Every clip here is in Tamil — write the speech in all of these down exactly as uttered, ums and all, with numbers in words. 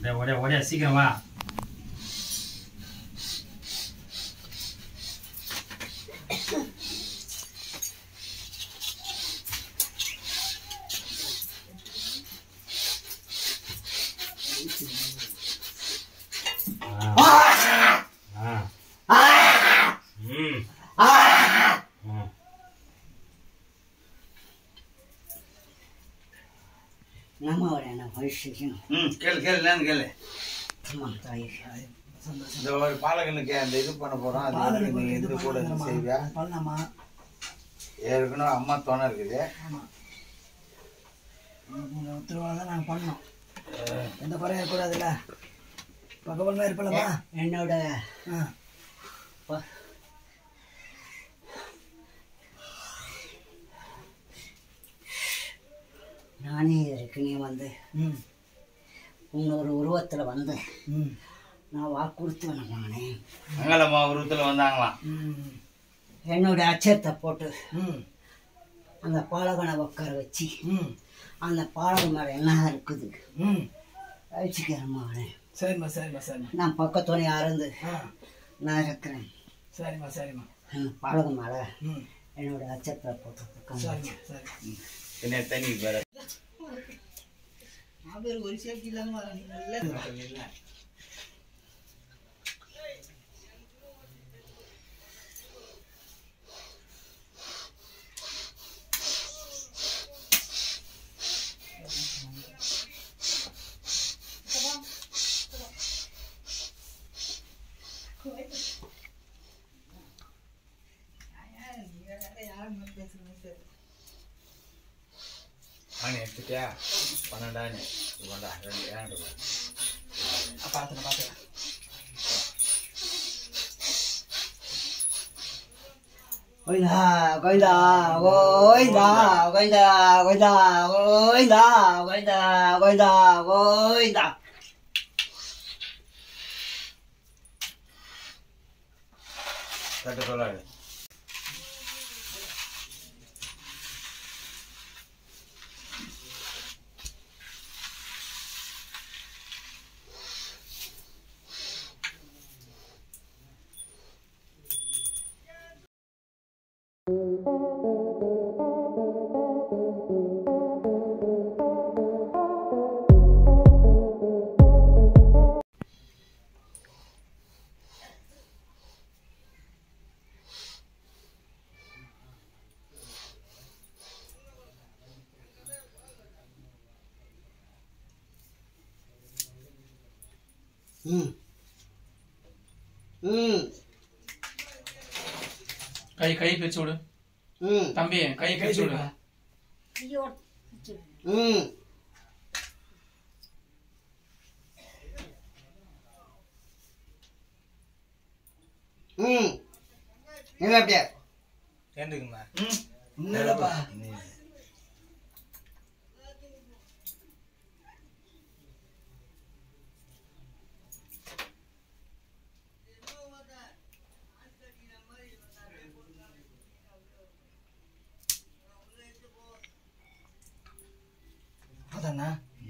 ஓடியா ஓடியா ஓடியா சீக்கிரம் வா. நம்ம வரேன் விஷயம் ம் கேளு கேளு என்னன்னு கேளு. தாய் இந்த ஒரு பாலகனுக்கு அந்த இது பண்ண போகிறோம். அது நீ இது கூட செய்வியா? பண்ணலாமா? ஏற்கனவே அம்மா தோணை இருக்குது. ஆமாம், உத்தரவாக தான் நாங்கள் பண்ணோம். எந்த குறையும் இருக்கக்கூடாதுல்ல. பக்கபலமாக இருப்பலமா என்னோட ஆ நானே இருக்குனே வந்து ம் இன்னொரு உருவத்தில் வந்து ம் நான் வாக்குறுத்து நானே மங்களம்மா உருவத்தில் வந்தாங்களாம். ம் என்னோட அச்சத்தை போட்டு ம் அந்த பாலகனை உட்கார வச்சு ம் அந்த பாலகன் மேலே என்ன இருக்குது ம் அழிச்சிக்கிறேம்மா அவனே. சரிம்மா சரிம்மா சரிம்மா. நான் பக்கத்தோனே அறந்து நான் இருக்கிறேன். சரிம்மா சரிம்மா. அந்த பாலகன் மேலே ம் என்னோட அச்சத்தை போட்டு சரிம்மா சரி. என்ன தண்ணி வேற பேர் ஒரு சேஃப்டி இல்லாமல் வர நல்ல ஆணி எடுத்துட்டியா? பன்னெண்டாணி வேண்டா ரெண்டு ஏன் பார்த்துக்கலாம் பார்த்துக்கலாம். கோயிந்தா கோயிந்தா கோயிந்தா கோயிந்தா கோயிந்தா கோயிந்தா கோயிந்தா கோயிந்தா கோயிந்தா. கட்ட சொல்லாது. ம் ம் கை கை பிரிச்சு விடு. ம் தம்பி கை பிரிச்சு விடு. ம் ம் என்ன அப்படியே ஏந்துக்குமா? ம் இல்லைப்பா. அதாண்ணா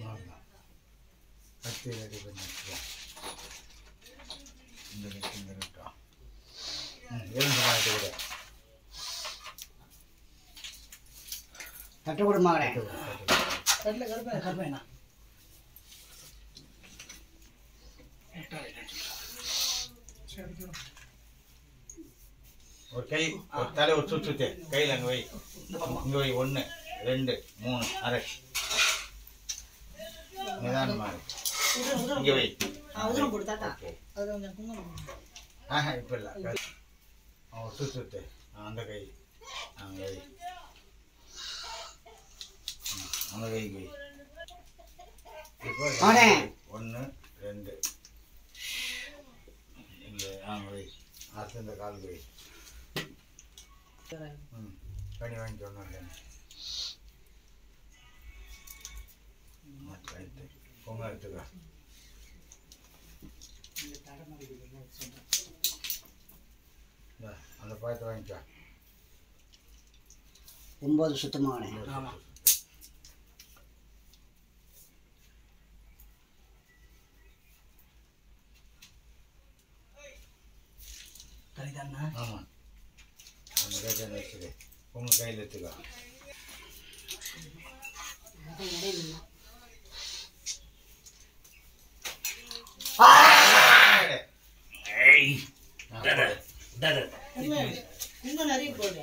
பத்து ரெடி பண்ணிக்கலாம். இந்த கட்டு இந்த கட்டும் ம் இரண்டு பாயிண்ட் கூட தட்டு கொடுமா தட்டில் கருப்பேன் கருப்பேண்ணா. ஒரு கை ஒரு தலை ஒரு சுற்று சுத்து கையில் அங்கே வை. இங்கே வை. ஒன்று ரெண்டு மூணு அரை நிதானமாக இங்கே வை. ஆஹா இப்போ இல்லை ஒரு சுற்று சுத்து அந்த கை அங்கே வை. அந்த கைக்கு வை. இப்போ ஒன்று ரெண்டு இல்லை அங்கே வை. அடுத்து இந்த காலுக்கு வை. ம் கனி வாங்கி சொன்னேன். பொங்க எடுத்துக்க. அந்த பாயத்தை வாங்கிக்கா. ஒம்பது சுத்தமாக ஆமாம். தானே? ஆமாம். அந்த கையில் வச்சுரு. உங்கள் கையில் எடுத்துக்கோ. இன்னும் நிறைய போடு.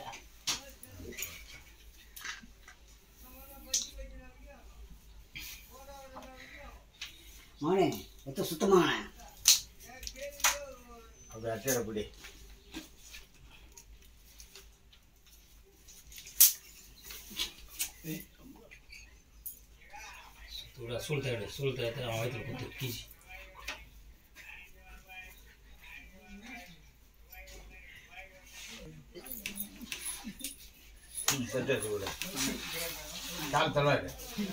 மகனே எத்த சுத்தமான அப்படி அட்டையில பிடி. சூழ் தேடு சூழ் தேடு அவன் வயிற்றுல குத்து கீச்சு. ம் செட்டு கூட கால் தள்ளாடு.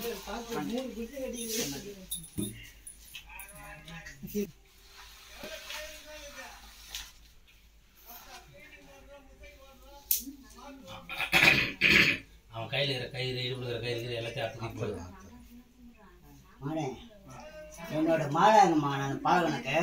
அவன் கையில் இருக்கிற கயிறு இடுப்புல கயிறு இருக்கிற எல்லாத்தையும் அறுத்து போடுவான். மாடே என்னோட மாடாங்கம்மா நான் பாலகனுக்கு.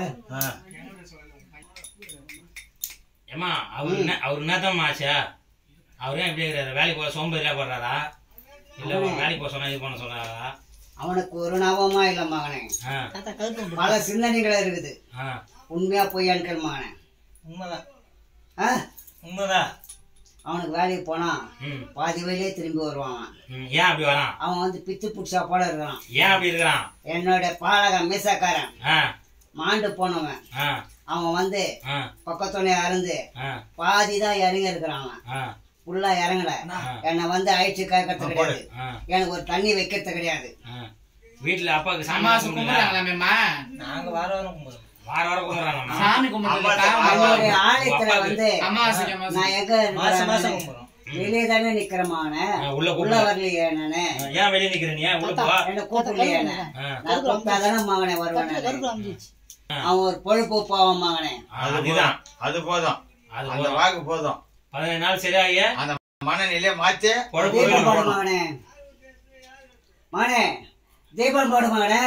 ஏமா அவர் என்ன அவர் என்னதான் ஆச்சா? அவரே எப்படி இருக்கிறாரு? வேலைக்கு போக சோம்பேறியா போடுறாரா இல்லை வேலைக்கு போக சொன்னா இது பண்ண சொன்னாரா? அவனுக்கு ஒரு ஞாபகமா இல்லை மகனே. பல சிந்தனைகள் இருக்குது. உண்மையா பொய்யான்னு மகனே. உண்மைதான் உண்மைதான். அவனுக்கு வேலைக்கு போனா பாதி வழியே திரும்பி வருவான். ஏன் அப்படி வரான்? அவன் வந்து பித்து புடிச்சா போல இருக்கிறான். ஏன் அப்படி இருக்கிறான்? என்னோட பாலகன் மீசக்காரன் மாண்டு போனவன். அவன் வந்து பக்கத்துணைய அருந்து பாதிதான் இறங்கி இருக்கிறான். அவன் ஃபுல்லா இறங்கல. என்னை வந்து அழிச்சு கேட்கறது கிடையாது. எனக்கு ஒரு தண்ணி வைக்கிறது கிடையாது. வீட்டுல அப்பாவுக்கு சமாசம் கும்பிடுறாங்களாமேம்மா. நாங்க வார வாரம் கும்பிடுறோம். வார வாரம் கும்பிடுறாங்க சாமி கும்பிடுறாங்க. ஆலயத்துல வந்து நான் எங்க வெளியே தானே நிக்கிறமான உள்ள வரலையே நானு. ஏன் வெளியே நிக்கிறேன்? என்ன கூப்பிடலையே? நான் கூப்பிட்டாதானே மகனே வருவேன். அவன் ஒரு பொழுப்பு போவான் மகனே. அதுதான் அது போதும். அது வாக்கு போதும். பதினேழு நாள் சரியாகிய அந்த மனநிலையை மாற்றி மகனே. மகனே தீபம் போடு மகனே.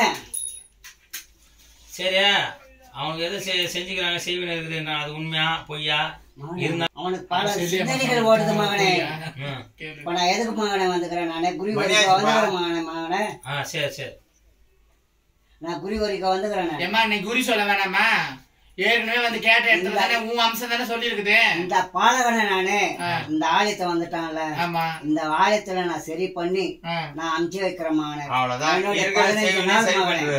சரியா அவனுக்கு எது செஞ்சுக்கிறாங்க செய்வினை இருக்குது. அது உண்மையா பொய்யா இருந்தா அவனுக்கு பல சிந்தனைகள் ஓடுது மகனே. இப்ப நான் எதுக்கு மகனே வந்துக்கிறேன்? நானே குரு வரிக்க வந்துக்கிறேன் மகனே. மகனே சரி சரி நான் குரு வரிக்க வந்துக்கிறேன். ஏமா நீ குறி சொல்ல வேணாமா? ஏற்கனவே வந்து கேட்ட இடத்துல தானே உன் அம்சம் தானே சொல்லி இருக்குது. இந்த பாலகனை நானு இந்த ஆலயத்தை வந்துட்டான்ல, இந்த ஆலயத்துல நான் சரி பண்ணி நான் அமுச்சு வைக்கிறேன் மகனே. பதினஞ்சு நாள் மகனே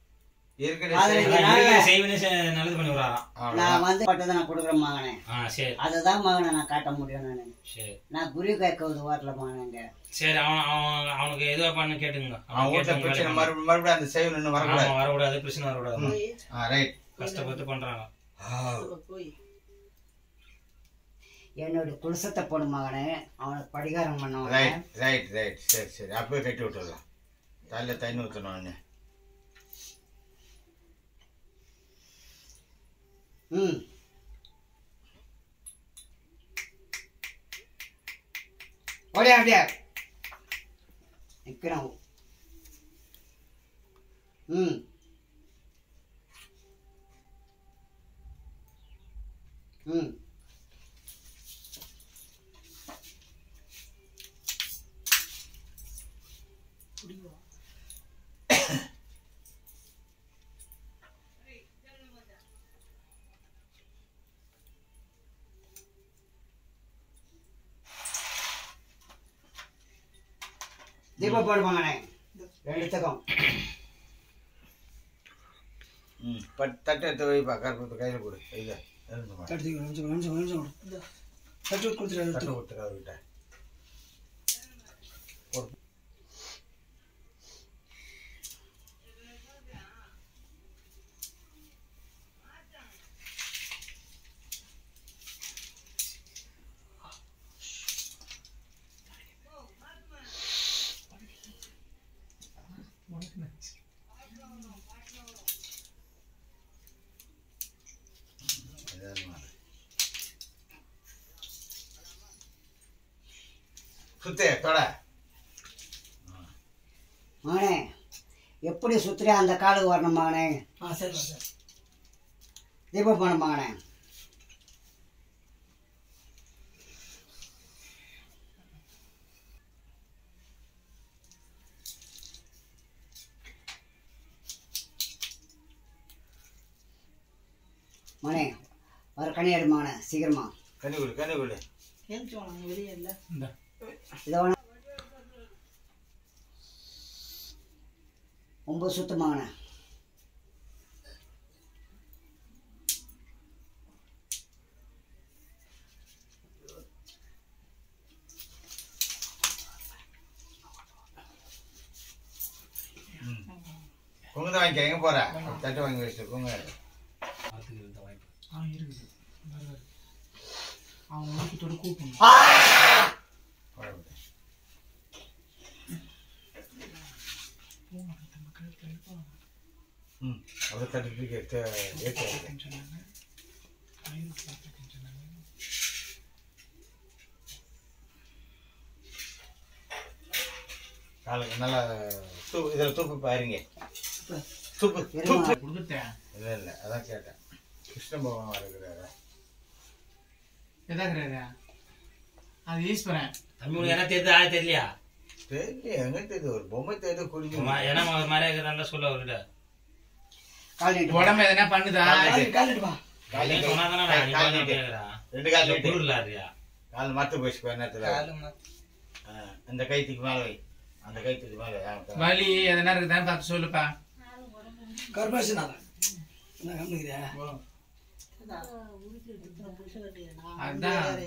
நான் வந்து பட்டதை நான் கொடுக்குறேன் மகனே. அதுதான் மகனை நான் காட்ட முடியும். நானு நான் குரு கேட்கறது வாட்டல மகனேங்க. சரி அவன் அவனுக்கு எதுவா பண்ண கேட்டுங்க. மறுபடியும் அந்த செய்வன் வரக்கூடாது, பிரச்சனை வரக்கூடாது. கஷ்டப்பட்டு பண்றாங்க. என்னோட துளசத்தை போடு மகனே. அவனுக்கு படிகாரம் பண்ணுவாங்க. ரைட் ரைட் ரைட் சரி சரி அப்பவே கட்டி விட்டுடலாம். தலையில தண்ணி ஊற்றணும். ம் ஓடியா அப்படியா நிற்கிறோம். ம் ம் தீபம் போடுவாங்கண்ணே ரெண்டுத்துக்கும். ம் தட்டை எடுத்து வைப்பா. கருப்பத்தை கையில் கொடு. இதை தட்டு கொடுத்துரு. தட்டு கொடுத்துரு அவர்கிட்ட. சுத்தே தொட மகனே. எப்படி சுத்துறியா அந்த காலுக்கு வரணும் மகனே. தீபம் பண்ண மகனே. மோனே வர கனி எடு மோனே சீக்கிரமா கனி கொடு கனி கொடு வெளியே இல்லை இந்த இதை வேணா ஒம்பது சுத்தமாகண்ணே குங்குத வாங்கிக்க எங்கே போகிற தட்டு வாங்கி வச்சுட்டு குங்க ஆ இருக்குது அவன் வீட்டோட கூப்பிடணும் ம் அவ்வளோ தட்டு ஏற்ற ஏற்ற காலுக்கு நல்லா தூப்பு இதில் தூப்பு பாருங்க தூப்பு தூப்பு கொடுத்துட்டேன் இல்லை இல்லை அதான் கேட்டேன் கிருஷ்ண பகவான் வருகிறாரா எதாக்குறாரு அது ஈஸ்வரன் தம்பி உனக்கு என்ன தெரியுது ஆள் தெரியலையா தெரியல எங்க தெரியுது ஒரு பொம்மை தெரியுது குடிக்கும் ஏன்னா ஒரு மாதிரி இருக்கிறதா சொல்ல அவர்கிட்ட உடம்பு எதனா பண்ணுதா ரெண்டு கால் நீட்டு குளிர்லாரியா கால் மத்து போயிடுச்சு நேரத்தில் இந்த கைத்துக்கு மேலே வை அந்த கைத்துக்கு மேலே வலி எதனா இருக்குதான்னு பார்த்து சொல்லுப்பா அதான்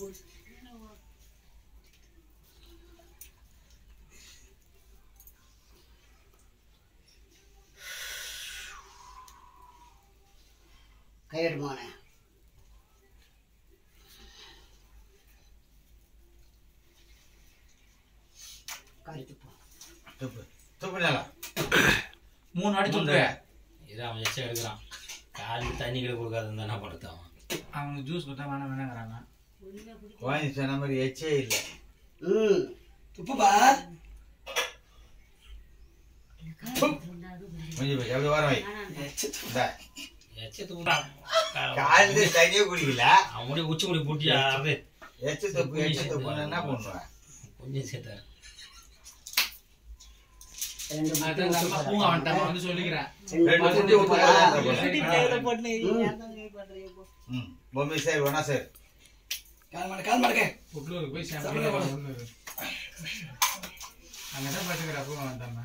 கையெடுமானே காரி துப்பு துப்பு துப்பு நல்லா மூணு அடி துப்பு இதை அவன் எச்சம் எடுக்கிறான் காலுக்கு தண்ணி கிட்ட கொடுக்காதுன்னு என்ன பண்ணுறது அவன் அவனுக்கு ஜூஸ் கொடுத்தா வேணாம் வேணாங்கிறாங்க வாங்கி சொன்ன மாதிரி எச்சே இல்லை ம் துப்புப்பா முடிஞ்சு போச்சு அப்படி வர வை காலையில தண்ணியே குடிக்கல அவன் முடி உச்சி முடி பூட்டியா அது எச்ச துப்பு எச்ச துப்பு என்ன பண்ணுவேன் கொஞ்சம் சேர்த்தாரு பூங்க வந்துட்டான் வந்து சொல்லிக்கிறேன் பொம்மை சார் ஒன்னா சார் புட்லூருக்கு போய் அங்கதான் பாத்துக்கிறா பூங்க வந்தாம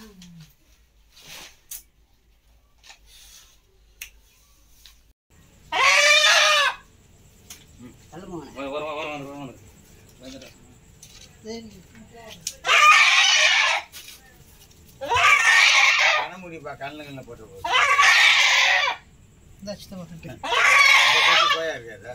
முடிப்பா கண்ணுங்கள்ல போட்டு போயா இருக்காதா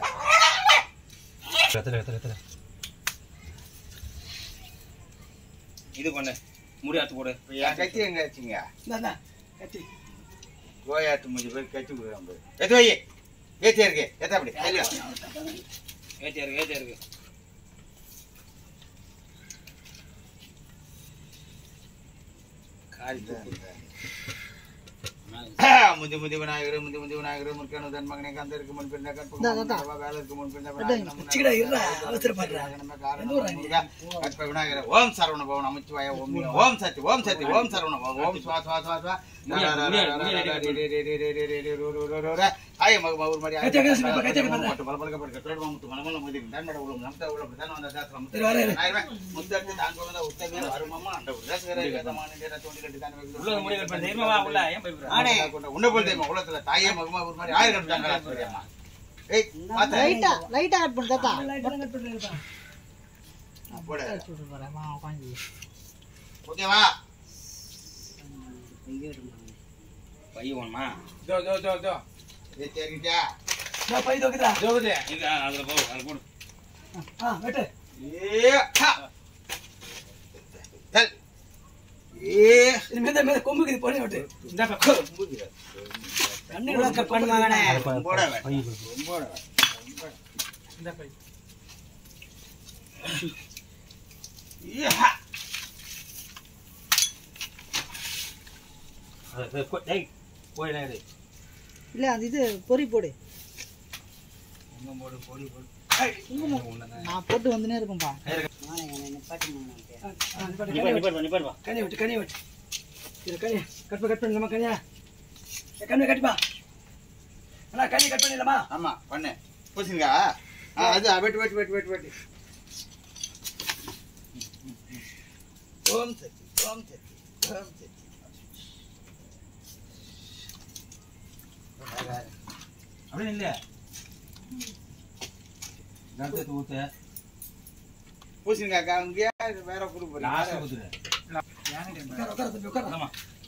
இது பண்ணு முடி ஆத்து போடு என் கத்தி எங்க வச்சுங்க கத்தி கோயாட்டு முடிஞ்சு போய் கத்தி விடுறான் போய் எத்து வை ஏத்தியா இருக்கு ஏத்தா அப்படி ஏத்தியா இருக்கு ஏத்தியா இருக்கு முந்தி முந்தி விநாயகர் முந்தி முந்தி விநாயகர் முற்கனு தன் மகனை கந்த இருக்கு முன் பின்ன கற்ப வேலை இருக்கு முன் பின்ன விநாயகர் ஓம் சரவண பவன் அமைச்சுவாய ஓம் ஓம் சத்தி ஓம் சத்தி ஓம் சரவண பவன் ஓம் சுவா சுவா சுவா சுவா ஆய மக மவுர் மாதிரி மட்டும் பலபலக்கப்பட்ட கட்டோடு முத்து மனமல்ல முதி தன்மட உள்ள நமத்த உள்ள பிரதான வந்த சாஸ்திரம் முத்தத்து தான் கொண்ட உத்தமே வருமம்மா அந்த உதசகர வேதமான நேர தோண்டி கட்டி தான் உள்ள முடி கட் பண்ணி தெரியுமா உள்ள ஏன் பயப்படுற ஆனே உன்ன போல் தெரியுமா உலகத்துல தாயே மகமா ஒரு மாதிரி ஆயிரம் கட்டுறாங்க தெரியுமா ஏய் பாத்தா லைட்டா லைட்டா கட் பண்ணு தாத்தா லைட்டா கட் பண்ணு போடு சுட்டு போறமா உட்கார்ந்து ஓகேவா பையவன்மா தோ தோ தோ தோ ஏ தெரிஞ்சா நான் பை தோக்குதா தோக்குதே இங்க அதுல போ அதுல போடு ஆ வெட்டு ஏ ஹா தல் ஏ இது மேல மேல கொம்புக்கு போறே வெட்டு இந்த கொம்புக்கு கண்ணு கட் பண்ணு மகனே போட வேண்டாம் போட வேண்டாம் இந்த பை ஏ ஹா அது டேய் போய் நேரே இல்ல அது இது பொரி போடு இன்னும் போடு போடி போடு நான் போட்டு வந்துனே இருக்கேன்பா நானே என்ன நிப்பாட்டு நிப்பாடு நிப்பாடு நிப்பாடு வா கனி வெட்டு கனி வெட்டு இது கனி கட் கட் பண்ணு நம்ம கனியா கண்ணு கட்டிப்பா அண்ணா கறி கட் பண்ணிடலாமா? ஆமா பண்ணு. பூசணிக்கா அது வெட்டு வெட்டு வெட்டு வெட்டு வெட்டு. ஓம் சக்தி ஓம் சக்தி ஓம் சக்தி. அப்படி இல்ல கருத்து ஊத்து பூசணிக்கா அங்கேயே வேற குரூப் லாஸ்ட் ஊத்துற உட்கார உட்கார தம்பி உட்கார. ஆமா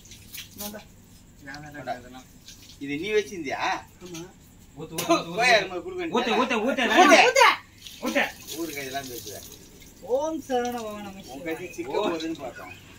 இது நீ வச்சிருந்தியா? ஆமா. ஊத்து ஊத்து போய் அருமை குடுக்க ஊத்து ஊத்து ஊத்து ஊத்து. ஊத்து ஊருக்கு இதெல்லாம் பேசுவேன். ஓம் சரவண பவ நம உங்க கட்சி சிக்க போகுதுன்னு பார்த்தோம்.